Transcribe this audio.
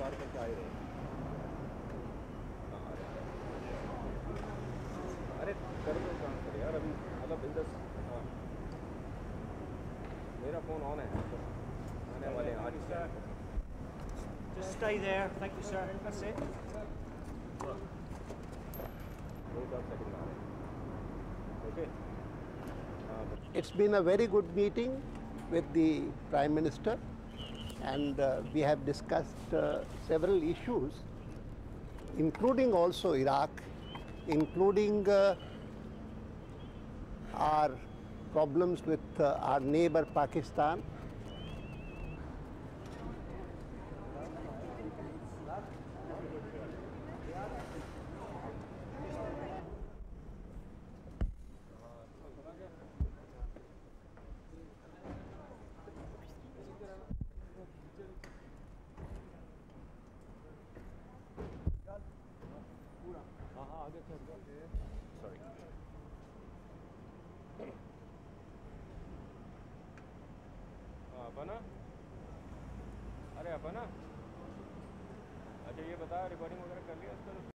पार करके आ ही रहे हैं। अरे कर दो ट्रांसफर यार अभी, मतलब इन दस। हाँ मेरा फ़ोन ऑन है, आने वाले आज से। Just stay there. Thank you, sir. That's it. 2 second आ रहे हैं। Okay. It's been a very good meeting with the Prime Minister, and we have discussed several issues, including also Iraq, including our problems with our neighbour Pakistan. हाँ आगे चल गए। Sorry. हाँ अपना, अरे अपना, अच्छा ये बता रिकॉर्डिंग वगैरह कर लिया इसका?